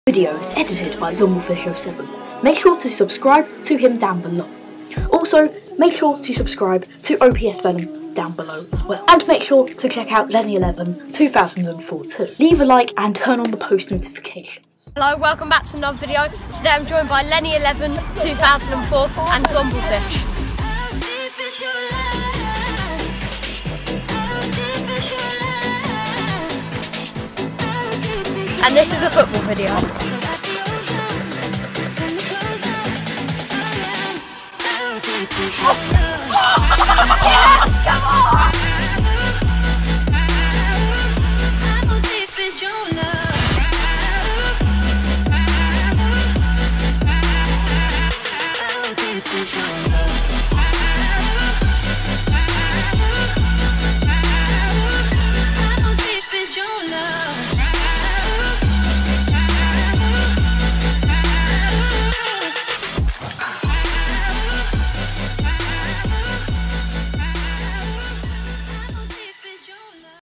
Videos edited by Zomblefish07. Make sure to subscribe to him down below. Also, make sure to subscribe to OPS Venom down below as well. And make sure to check out Lenny112004 too. Leave a like and turn on the post notifications. Hello, welcome back to another video. Today I'm joined by Lenny112004 and Zomblefish. And this is a football video. Yes, come on!